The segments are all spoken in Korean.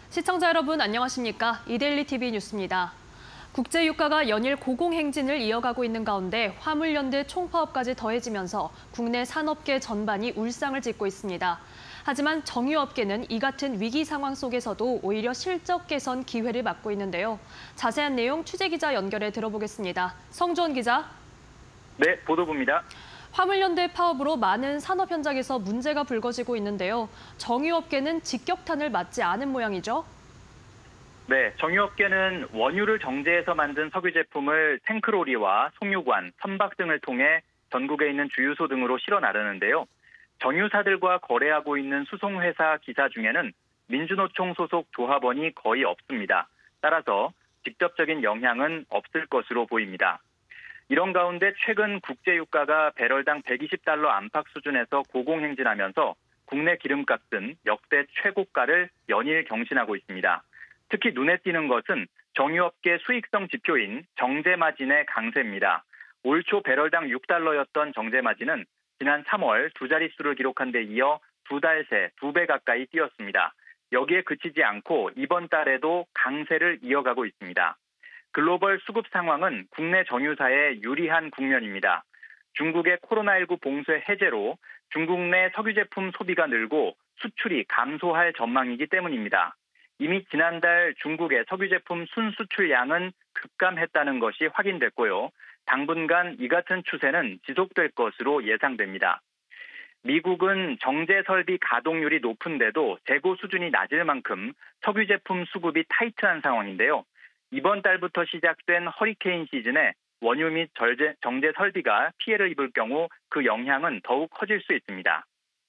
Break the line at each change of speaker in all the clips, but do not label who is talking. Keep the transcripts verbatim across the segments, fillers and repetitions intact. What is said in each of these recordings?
시청자 여러분 안녕하십니까? 이데일리 티비 뉴스입니다. 국제유가가 연일 고공행진을 이어가고 있는 가운데 화물연대 총파업까지 더해지면서 국내 산업계 전반이 울상을 짓고 있습니다. 하지만 정유업계는 이 같은 위기 상황 속에서도 오히려 실적 개선 기회를 맞고 있는데요. 자세한 내용 취재기자 연결해 들어보겠습니다. 성주원 기자.
네, 보도부입니다.
화물연대 파업으로 많은 산업 현장에서 문제가 불거지고 있는데요. 정유업계는 직격탄을 맞지 않은 모양이죠?
네, 정유업계는 원유를 정제해서 만든 석유 제품을 탱크로리와 송유관, 선박 등을 통해 전국에 있는 주유소 등으로 실어 나르는데요. 정유사들과 거래하고 있는 수송회사 기사 중에는 민주노총 소속 조합원이 거의 없습니다. 따라서 직접적인 영향은 없을 것으로 보입니다. 이런 가운데 최근 국제유가가 배럴당 백이십 달러 안팎 수준에서 고공행진하면서 국내 기름값은 역대 최고가를 연일 경신하고 있습니다. 특히 눈에 띄는 것은 정유업계 수익성 지표인 정제마진의 강세입니다. 올 초 배럴당 육 달러였던 정제마진은 지난 삼월 두 자릿수를 기록한 데 이어 두 달 새 두 배 가까이 뛰었습니다. 여기에 그치지 않고 이번 달에도 강세를 이어가고 있습니다. 글로벌 수급 상황은 국내 정유사에 유리한 국면입니다. 중국의 코로나십구 봉쇄 해제로 중국 내 석유 제품 소비가 늘고 수출이 감소할 전망이기 때문입니다. 이미 지난달 중국의 석유 제품 순수출량은 급감했다는 것이 확인됐고요. 당분간 이 같은 추세는 지속될 것으로 예상됩니다. 미국은 정제 설비 가동률이 높은데도 재고 수준이 낮을 만큼 석유 제품 수급이 타이트한 상황인데요. 이번 달부터 시작된 허리케인 시즌에 원유 및 절제, 정제 설비가 피해를 입을 경우 그 영향은 더욱 커질 수 있습니다.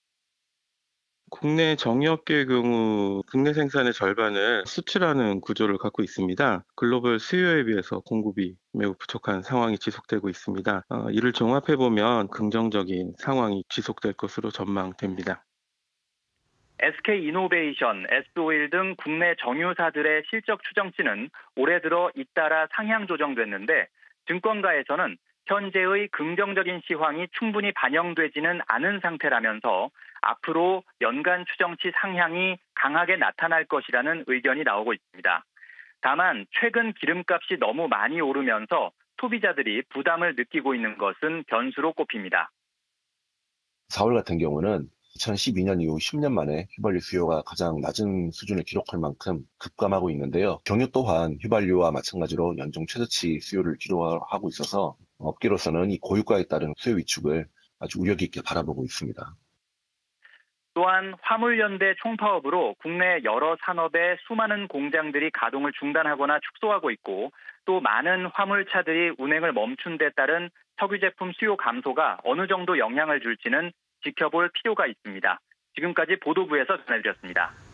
국내 정유업계의 경우 국내 생산의 절반을 수출하는 구조를 갖고 있습니다. 글로벌 수요에 비해서 공급이 매우 부족한 상황이 지속되고 있습니다. 어, 이를 종합해보면 긍정적인 상황이 지속될 것으로 전망됩니다.
에스케이이노베이션, 에스오일 등 국내 정유사들의 실적 추정치는 올해 들어 잇따라 상향 조정됐는데 증권가에서는 현재의 긍정적인 시황이 충분히 반영되지는 않은 상태라면서 앞으로 연간 추정치 상향이 강하게 나타날 것이라는 의견이 나오고 있습니다. 다만 최근 기름값이 너무 많이 오르면서 소비자들이 부담을 느끼고 있는 것은 변수로 꼽힙니다.
사월 같은 경우는 이천십이 년 이후 십 년 만에 휘발유 수요가 가장 낮은 수준을 기록할 만큼 급감하고 있는데요. 정유 또한 휘발유와 마찬가지로 연중 최저치 수요를 기록하고 있어서 업계로서는 이 고유가에 따른 수요 위축을 아주 우려 깊게 바라보고 있습니다.
또한 화물연대 총파업으로 국내 여러 산업의 수많은 공장들이 가동을 중단하거나 축소하고 있고 또 많은 화물차들이 운행을 멈춘 데 따른 석유 제품 수요 감소가 어느 정도 영향을 줄지는 지켜볼 필요가 있습니다. 지금까지 보도부에서 전해드렸습니다.